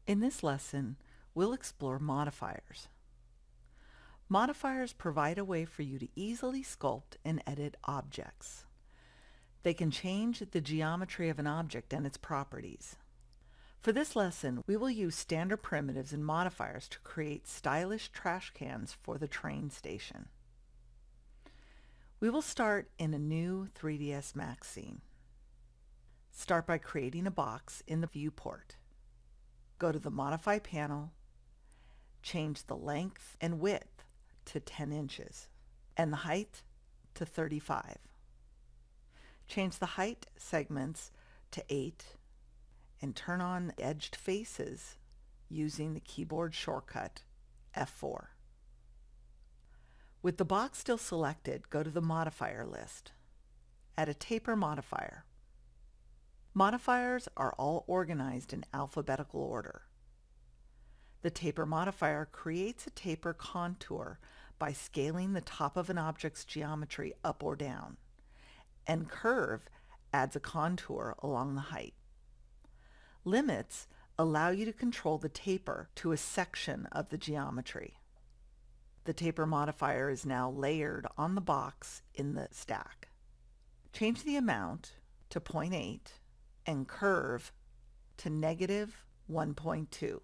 In this lesson, we'll explore modifiers. Modifiers provide a way for you to easily sculpt and edit objects. They can change the geometry of an object and its properties. For this lesson, we will use standard primitives and modifiers to create stylish trash cans for the train station. We will start in a new 3ds Max scene. Start by creating a box in the viewport. Go to the Modify panel, change the length and width to 10 inches and the height to 35. Change the height segments to 8 and turn on edged faces using the keyboard shortcut F4. With the box still selected, go to the modifier list. Add a taper modifier. Modifiers are all organized in alphabetical order. The taper modifier creates a taper contour by scaling the top of an object's geometry up or down, and curve adds a contour along the height. Limits allow you to control the taper to a section of the geometry. The taper modifier is now layered on the box in the stack. Change the amount to 0.8 and curve to -1.2.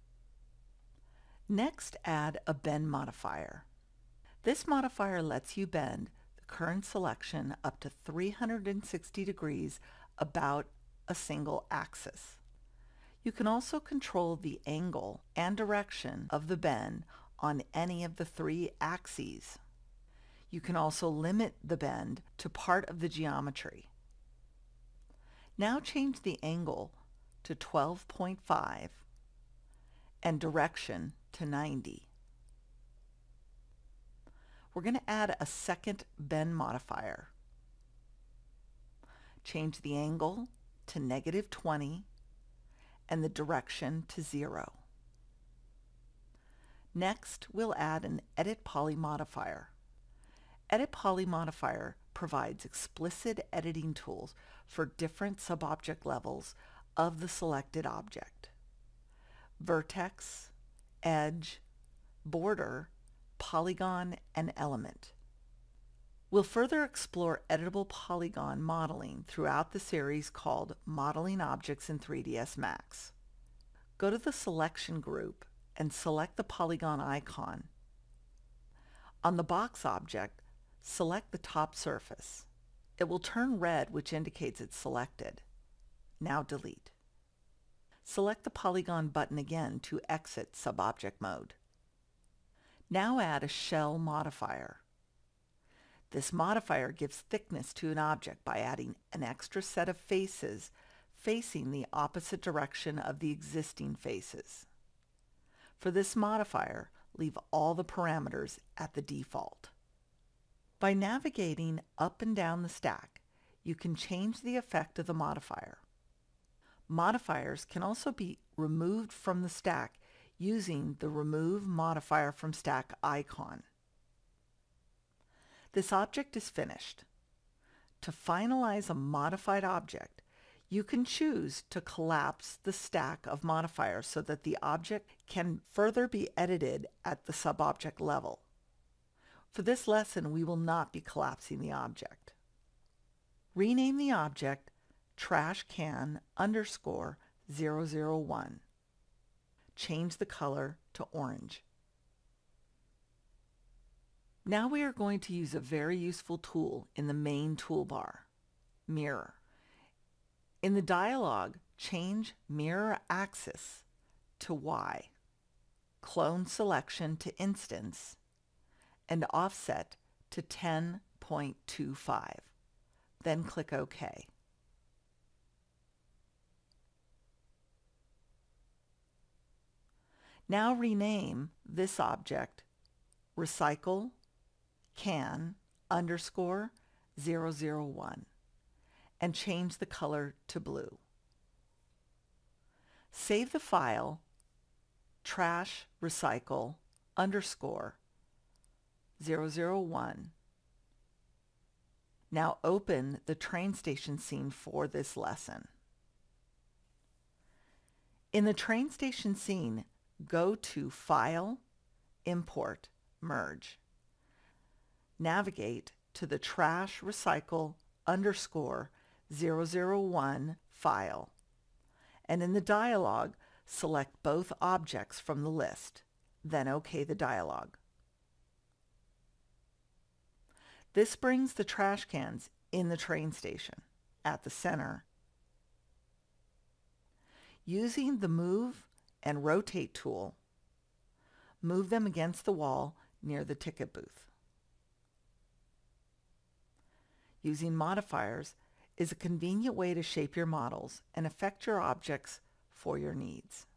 Next, add a bend modifier. This modifier lets you bend the current selection up to 360 degrees about a single axis. You can also control the angle and direction of the bend on any of the 3 axes. You can also limit the bend to part of the geometry. Now change the angle to 12.5 and direction to 90. We're going to add a second bend modifier. Change the angle to -20 and the direction to 0. Next, we'll add an Edit Poly modifier. Edit Poly modifier provides explicit editing tools for different subobject levels of the selected object: vertex, edge, border, polygon, and element. We'll further explore editable polygon modeling throughout the series called Modeling Objects in 3ds Max. Go to the Selection group and select the polygon icon. On the box object, select the top surface. It will turn red, which indicates it's selected. Now delete. Select the polygon button again to exit subobject mode. Now add a shell modifier. This modifier gives thickness to an object by adding an extra set of faces facing the opposite direction of the existing faces. For this modifier, leave all the parameters at the default. By navigating up and down the stack, you can change the effect of the modifier. Modifiers can also be removed from the stack using the Remove Modifier from Stack icon. This object is finished. To finalize a modified object, you can choose to collapse the stack of modifiers so that the object can further be edited at the subobject level. For this lesson, we will not be collapsing the object. Rename the object trashcan_001. Change the color to orange. Now we are going to use a very useful tool in the main toolbar, Mirror. In the dialog, change Mirror Axis to Y, Clone Selection to Instance, and Offset to 10.25. Then click OK. Now rename this object Recycle Can_001 and change the color to blue. Save the file trashrecycle_001. Now open the train station scene for this lesson. In the train station scene, go to File, Import, Merge. Navigate to the trash recycle _001 file, and in the dialog, select both objects from the list, then OK the dialog. This brings the trash cans in the train station at the center. Using the Move and Rotate tool, move them against the wall near the ticket booth. Using modifiers is a convenient way to shape your models and affect your objects for your needs.